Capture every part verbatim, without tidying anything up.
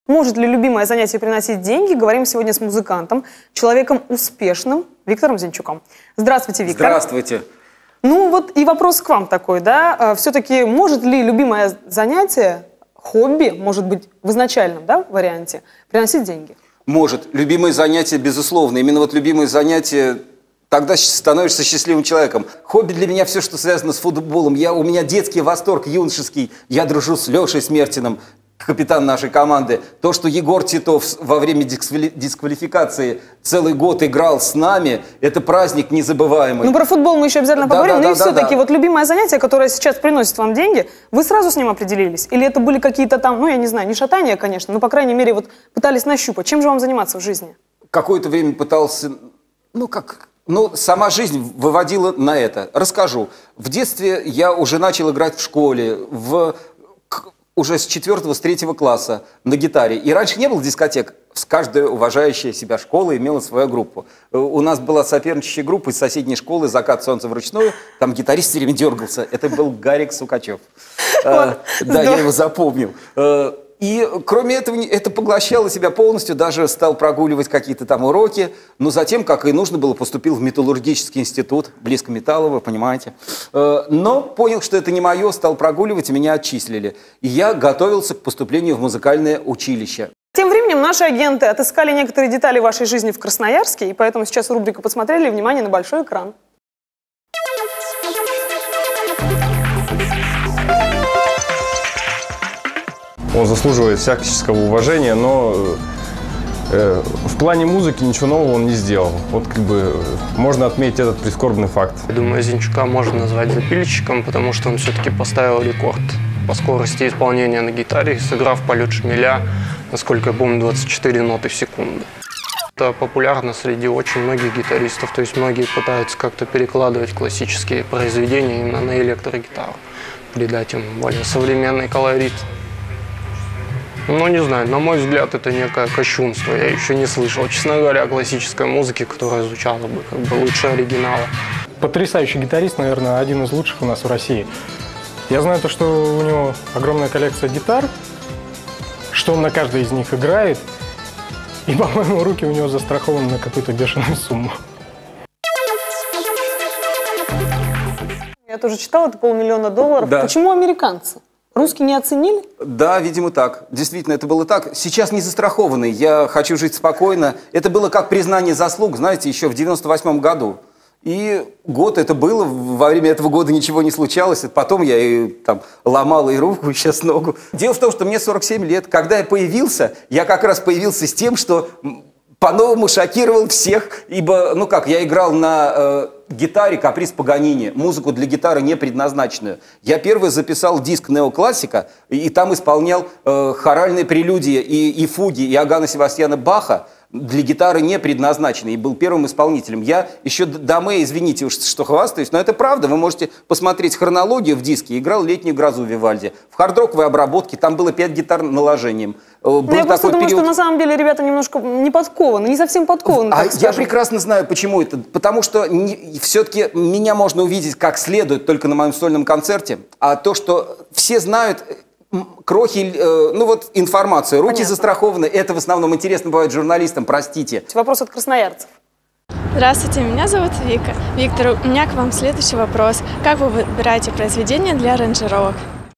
Может ли любимое занятие приносить деньги? Говорим сегодня с музыкантом, человеком успешным Виктором Зинчуком. Здравствуйте, Виктор. Здравствуйте. Ну вот и вопрос к вам такой, да? Все-таки может ли любимое занятие, хобби, может быть, в изначальном, да, варианте, приносить деньги? Может. Любимое занятие, безусловно. Именно вот любимое занятие, тогда становишься счастливым человеком. Хобби для меня все, что связано с футболом. Я, у меня детский восторг, юношеский. Я дружу с Лешей Смертиным, капитан нашей команды. То, что Егор Титов во время дисквалификации целый год играл с нами, это праздник незабываемый. Ну, про футбол мы еще обязательно да, поговорим. Да, но да, и все-таки да, да. вот любимое занятие, которое сейчас приносит вам деньги, вы сразу с ним определились? Или это были какие-то там, ну, я не знаю, не шатания, конечно, но, по крайней мере, вот пытались нащупать. Чем же вам заниматься в жизни? Какое-то время пытался, ну, как... Ну, сама жизнь выводила на это. Расскажу. В детстве я уже начал играть в школе, в... уже с четвертого, с третьего класса на гитаре. И раньше не было дискотек. Каждая уважающая себя школа имела свою группу. У нас была соперничающая группа из соседней школы «Закат солнца вручную». Там гитарист все время дергался. Это был Гарик Сукачев. Да, я его запомнил. И кроме этого, это поглощало себя полностью, даже стал прогуливать какие-то там уроки. Но затем, как и нужно было, поступил в металлургический институт, близко Металлово, понимаете. Но понял, что это не мое, стал прогуливать, и меня отчислили. И я готовился к поступлению в музыкальное училище. Тем временем наши агенты отыскали некоторые детали вашей жизни в Красноярске, и поэтому сейчас рубрика «Посмотрели». Внимание на большой экран. Он заслуживает всяческого уважения, но э, в плане музыки ничего нового он не сделал. Вот как бы можно отметить этот прискорбный факт. Я думаю, Зинчука можно назвать запильщиком, потому что он все-таки поставил рекорд по скорости исполнения на гитаре, сыграв полет шмеля, насколько я помню, двадцать четыре ноты в секунду. Это популярно среди очень многих гитаристов, то есть многие пытаются как-то перекладывать классические произведения именно на электрогитару, придать им более современный колорит. Ну, не знаю, на мой взгляд, это некое кощунство. Я еще не слышал, честно говоря, классической музыки, которая звучала бы как бы лучше оригинала. Потрясающий гитарист, наверное, один из лучших у нас в России. Я знаю то, что у него огромная коллекция гитар, что он на каждой из них играет, и, по-моему, руки у него застрахованы на какую-то бешеную сумму. Я тоже читала, это полмиллиона долларов. Да. Почему американцы? Русские не оценили? Да, видимо, так. Действительно, это было так. Сейчас не застрахованный. Я хочу жить спокойно. Это было как признание заслуг, знаете, еще в девяносто восьмом году. И год это было. Во время этого года ничего не случалось. Потом я и, там, ломал и руку, и сейчас ногу. Дело в том, что мне сорок семь лет. Когда я появился, я как раз появился с тем, что по-новому шокировал всех. Ибо, ну как, я играл на... Э, гитаре «Каприз Паганини», музыку для гитары не предназначенную. Я первый записал диск неоклассика, и, и там исполнял э, хоральные прелюдии и, и фуги Иоганна Себастьяна Баха, для гитары не предназначенный, и был первым исполнителем. Я еще Даме, извините уж, что хвастаюсь, но это правда. Вы можете посмотреть хронологию в диске. Играл «Летнюю грозу» Вивальди. В хард-роковой обработке там было пять гитар наложением. Был я просто думаю, период... что на самом деле ребята немножко не подкованы, не совсем подкованы. А я прекрасно знаю, почему это. Потому что все-таки меня можно увидеть как следует только на моем сольном концерте. А то, что все знают... Крохи, э, ну вот информацию, руки Понятно. застрахованы, это в основном интересно бывает журналистам, простите. Вопрос от красноярцев. Здравствуйте, меня зовут Вика. Виктор, у меня к вам следующий вопрос. Как вы выбираете произведения для аранжировок?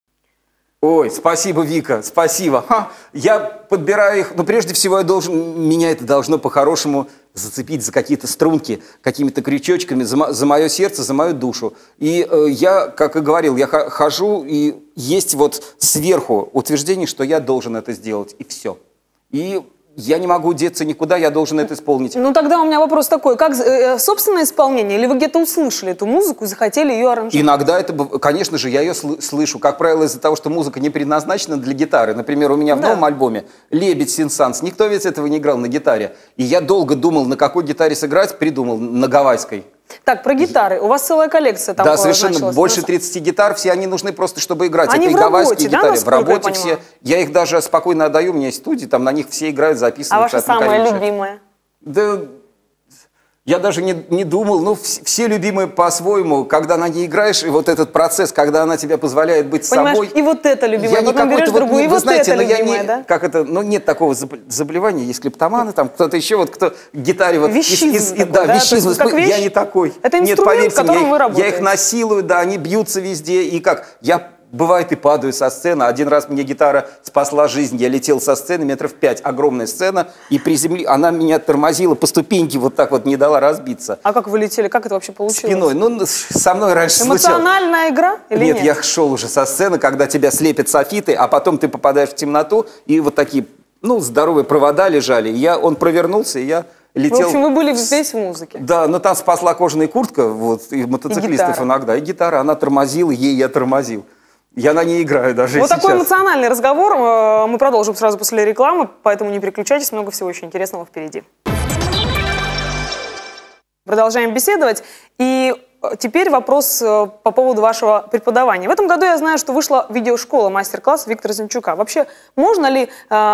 Ой, спасибо, Вика, спасибо. Ха, я подбираю их, но прежде всего я должен, меня это должно по-хорошему зацепить за какие-то струнки, какими-то крючочками, за, за мое сердце, за мою душу. И э, я, как и говорил, я хожу, и есть вот сверху утверждение, что я должен это сделать, и все. И я не могу деться никуда, я должен это исполнить. Ну тогда у меня вопрос такой, как э, собственное исполнение, или вы где-то услышали эту музыку и захотели ее аранжировать? Иногда это, конечно же, я ее слышу, как правило, из-за того, что музыка не предназначена для гитары. Например, у меня в да. новом альбоме «Лебедь Синсанс», никто ведь этого не играл на гитаре. И я долго думал, на какой гитаре сыграть, придумал, на гавайской. Так, про гитары. У вас целая коллекция там. Да, совершенно. Больше тридцати гитар. Все они нужны просто, чтобы играть. Они это в и гавайские работе, гитары. да, в работе все. Я их даже спокойно отдаю. У меня есть студии, там на них все играют, записывают. А ваша самая любимая? Да, Я даже не, не думал, ну, вс- все любимые по-своему, когда на ней играешь, и вот этот процесс, когда она тебе позволяет быть Понимаешь, собой. и вот это любимое, Я потом не берешь какой-то другую, и вы вот знаете, это но я любимое, не, да? как это, ну, нет такого заб- заболевания, есть клептоманы, там, кто-то еще, вот, кто к гитаре, вот, Вещизм из- из- такой, да, да? То есть вещизм, как вещь? я не такой. Это Нет, инструмент, поверьте которым мне, вы я работаете. их насилую, да, они бьются везде, и как, я... Бывает и падаю со сцены. Один раз мне гитара спасла жизнь. Я летел со сцены метров пять. Огромная сцена. И приземли... она меня тормозила по ступеньке, вот так вот не дала разбиться. А как вы летели? Как это вообще получилось? Спиной. Ну, со мной раньше случалось. Эмоциональная игра или нет? Нет, я шел уже со сцены, когда тебя слепят софиты, а потом ты попадаешь в темноту, и вот такие, ну, здоровые провода лежали. И я, он провернулся, и я летел. В общем, вы были здесь в музыке. Да, но там спасла кожаная куртка, вот, и мотоциклистов гитара. иногда, и гитара. Она тормозила, ей я тормозил. Я на ней играю даже Вот сейчас. такой эмоциональный разговор. э, Мы продолжим сразу после рекламы, поэтому не переключайтесь, много всего очень интересного впереди. Продолжаем беседовать. И э, теперь вопрос э, по поводу вашего преподавания. В этом году я знаю, что вышла видеошкола, мастер-класс Виктора Зинчука. Вообще, можно ли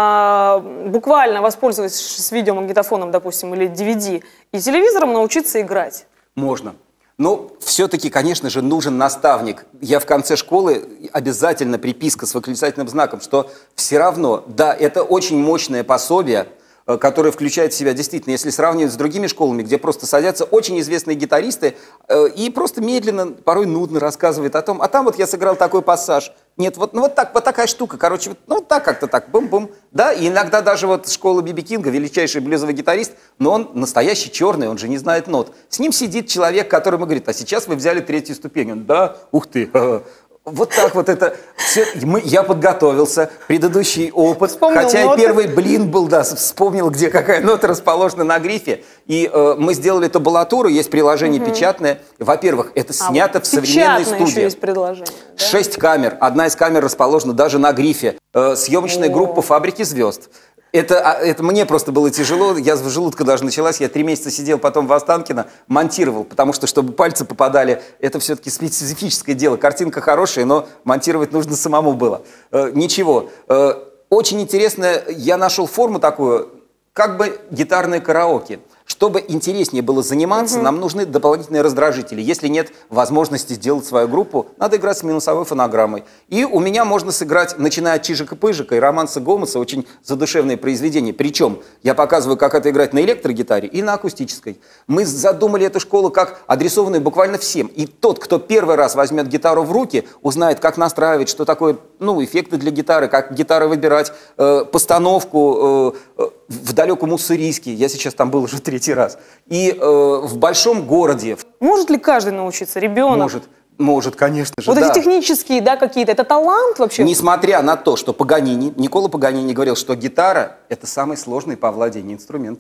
э, буквально воспользоваться видеомагнитофоном, допустим, или ди ви ди, и телевизором научиться играть? Можно. Но все-таки, конечно же, нужен наставник. Я в конце школы обязательно приписка с восклицательным знаком, что все равно, да, это очень мощное пособие, э, которое включает в себя действительно, если сравнивать с другими школами, где просто садятся очень известные гитаристы э, и просто медленно, порой нудно рассказывают о том, а там вот я сыграл такой пассаж. Нет, вот, ну вот, так, вот такая штука, короче, вот, ну вот так как-то так, бум-бум. Да, и иногда даже вот школа Би Би Кинга, величайший блюзовый гитарист, но он настоящий черный, он же не знает нот. С ним сидит человек, который ему говорит, а сейчас вы взяли третью ступень. Он, да, ух ты, вот так вот это все. Мы, я подготовился, предыдущий опыт, Вспомнил хотя и ноты. первый блин был, да, вспомнил, где какая нота расположена на грифе. И э, мы сделали табулатуру, есть приложение угу. печатное. Во-первых, это А, снято вот в современной печатное студии. еще есть предложение. Да? Шесть камер. Одна из камер расположена даже на грифе. Э, съемочная О. группа «Фабрики звезд». Это, а, это мне просто было тяжело, я с желудка даже началась, я три месяца сидел потом в Останкино, монтировал, потому что, чтобы пальцы попадали, это все-таки специфическое дело. Картинка хорошая, но монтировать нужно самому было. Э, ничего. Э, очень интересно, я нашел форму такую, как бы гитарное караоке. Чтобы интереснее было заниматься, угу. нам нужны дополнительные раздражители. Если нет возможности сделать свою группу, надо играть с минусовой фонограммой. И у меня можно сыграть, начиная от Чижика-Пыжика и Романса Гомеса, очень задушевные произведения. Причем я показываю, как это играть на электрогитаре и на акустической. Мы задумали эту школу как адресованную буквально всем. И тот, кто первый раз возьмет гитару в руки, узнает, как настраивать, что такое, ну, эффекты для гитары, как гитары выбирать, э, постановку э, э, в далеком Уссурийске. Я сейчас там был уже третий раз. И э, в большом городе. Может ли каждый научиться? Ребенок? Может, может, конечно же, Вот да. эти технические, да, какие-то, это талант вообще? Несмотря на то, что Паганини, Никколо Паганини говорил, что гитара – это самый сложный по овладению инструмент.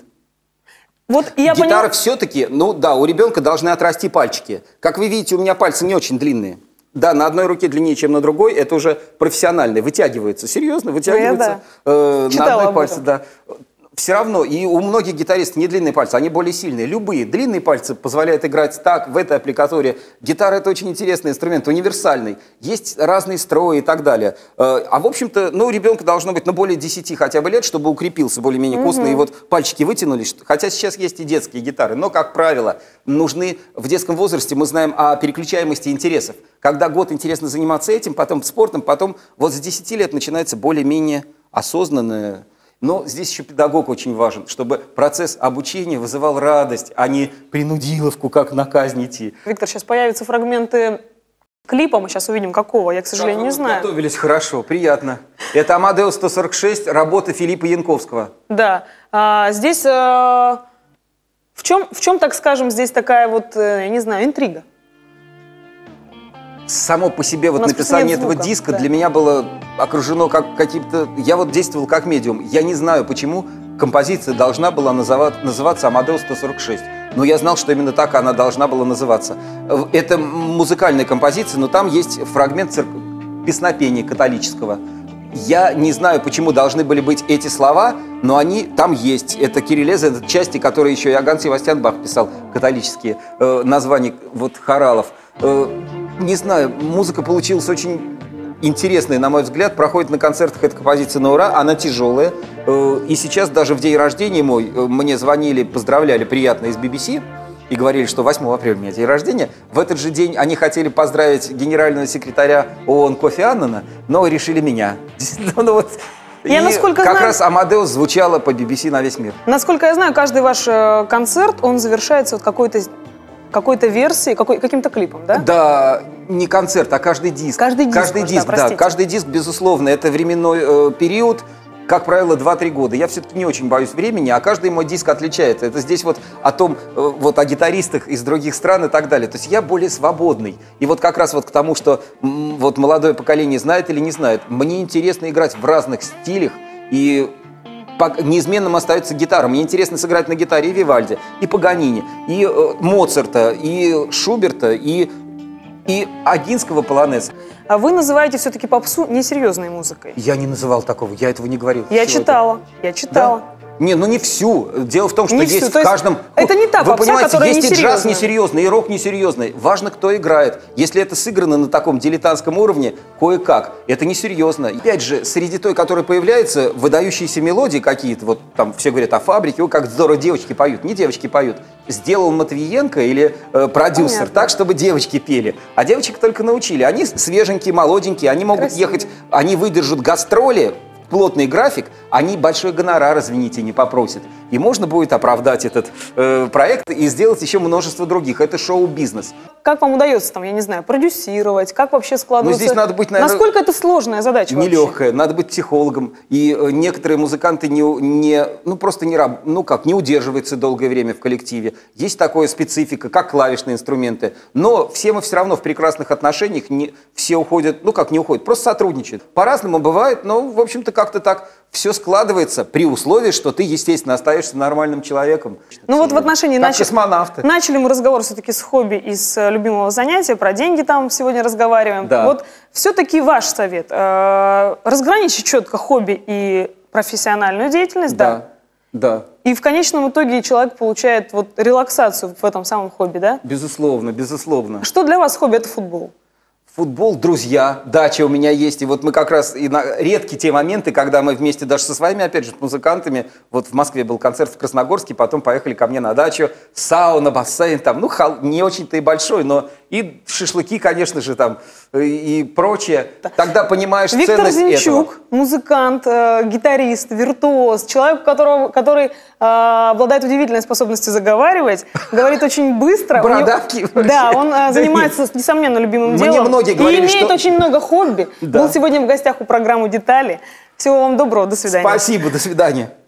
Вот я Гитара поняла... все-таки, ну да, у ребенка должны отрасти пальчики. Как вы видите, у меня пальцы не очень длинные. Да, на одной руке длиннее, чем на другой, это уже профессиональные, вытягиваются, серьезно, вытягиваются Ну, э, на Читала одной об пальце, этом. да. Все равно, и у многих гитаристов не длинные пальцы, они более сильные. Любые длинные пальцы позволяют играть так, в этой аппликатуре. Гитара – это очень интересный инструмент, универсальный. Есть разные строи и так далее. А в общем-то, ну, у ребенка должно быть, ну, более десяти хотя бы лет, чтобы укрепился более-менее костно, mm-hmm. и вот пальчики вытянулись. Хотя сейчас есть и детские гитары, но, как правило, нужны в детском возрасте, мы знаем о переключаемости интересов. Когда год интересно заниматься этим, потом спортом, потом вот с десяти лет начинается более-менее осознанное. Но здесь еще педагог очень важен, чтобы процесс обучения вызывал радость, а не принудиловку, как на казнь идти. Виктор, сейчас появятся фрагменты клипа, мы сейчас увидим какого, я, к сожалению, не знаю. Готовились хорошо, приятно. Это «Амадеус сто сорок шесть», работа Филиппа Янковского. Да, а, здесь, а, в чем, в чем, так скажем, здесь такая вот, я не знаю, интрига? Само по себе вот написание этого звуков, диска да. для меня было окружено как каким-то... Я вот действовал как медиум. Я не знаю, почему композиция должна была называть, называться «Амадеус сто сорок шесть». Но я знал, что именно так она должна была называться. Это музыкальная композиция, но там есть фрагмент церк... песнопения католического. Я не знаю, почему должны были быть эти слова, но они там есть. Это кириллеза, это части, которые еще Иоганн Себастьян Бах писал, католические э, названия вот хоралов. Э, не знаю, музыка получилась очень интересная, на мой взгляд. Проходит на концертах эта композиция на ура, она тяжелая. Э, и сейчас даже в день рождения мой э, мне звонили, поздравляли приятно из би би си. и говорили, что восьмого апреля у меня день рождения. В этот же день они хотели поздравить генерального секретаря ООН Кофи Аннана, но решили меня. Ну, вот. Я, и насколько как знаю, раз «Амадеус» звучало по би би си на весь мир. Насколько я знаю, каждый ваш э, концерт, он завершается вот какой-то какой-то версией, какой, каким-то клипом, да? Да, не концерт, а каждый диск. Каждый диск, Каждый может, диск, да, да, простите. каждый диск, безусловно, это временной э, период, как правило, два-три года. Я все-таки не очень боюсь времени, а каждый мой диск отличается. Это здесь вот о том, э, вот о гитаристах из других стран и так далее. То есть я более свободный. И вот как раз вот к тому, что м, вот молодое поколение знает или не знает, мне интересно играть в разных стилях, и неизменным остается гитара. Мне интересно сыграть на гитаре и Вивальди, и Паганини, и э, Моцарта, и Шуберта, и, и Огинского полонез. А вы называете все-таки попсу несерьезной музыкой. Я не называл такого, я этого не говорил. Я Чего читала, я читала. Да? Не, ну не всю. Дело в том, что Не есть всю, в то есть каждом... это не та Вы попса, понимаете, которая есть и джаз несерьезная. несерьезный, и рок несерьезный. Важно, кто играет. Если это сыграно на таком дилетантском уровне, кое-как, это несерьезно. Опять же, среди той, которая появляется, выдающиеся мелодии какие-то, вот там все говорят о фабрике, о, как здорово девочки поют. Не девочки поют. Сделал Матвиенко или э, продюсер Понятно. так, чтобы девочки пели. А девочек только научили. Они свеженькие, молоденькие, они могут Красиво. ехать, они выдержат гастроли, плотный график, они большой гонорар, извините, не попросят. И можно будет оправдать этот э, проект и сделать еще множество других. Это шоу-бизнес. Как вам удается, там, я не знаю, продюсировать? Как вообще складывается? Ну, здесь надо быть, наверное, Насколько это сложная задача вообще? Нелегкая, надо быть психологом. И э, некоторые музыканты не, не, ну, просто не, раб- ну, как, не удерживаются долгое время в коллективе. Есть такая специфика, как клавишные инструменты. Но все мы все равно в прекрасных отношениях, не, все уходят, ну как не уходят, просто сотрудничают. По-разному бывает, но, в общем-то, как-то так все складывается при условии, что ты, естественно, остаешься нормальным человеком. Ну вот в отношении... Как нач- космонавты. Начали мы разговор все-таки с хобби и с э, любимого занятия, про деньги там сегодня разговариваем. Да. Вот все-таки ваш совет. Э, разграничить четко хобби и профессиональную деятельность, да? Да, да. И в конечном итоге человек получает вот релаксацию в этом самом хобби, да? Безусловно, безусловно. Что для вас хобби? Это футбол. Футбол, друзья, дача у меня есть. И вот мы как раз, и на, редкие те моменты, когда мы вместе даже со своими, опять же, музыкантами, вот в Москве был концерт в Красногорске, потом поехали ко мне на дачу, сауна, бассейн, там, ну, хол, не очень-то и большой, но и шашлыки, конечно же, там, и, и прочее. Тогда понимаешь Виктор ценность Зинчук, этого. музыкант, э, гитарист, виртуоз, человек, у которого, который э, обладает удивительной способностью заговаривать, говорит очень быстро. У него- Бородавки вообще. Да, он э, Да занимается, несомненно, любимым Мне делом. многие И говорили, имеет что- очень много хобби. Да. Был сегодня в гостях у программы «Детали». Всего вам доброго, до свидания. Спасибо, до свидания.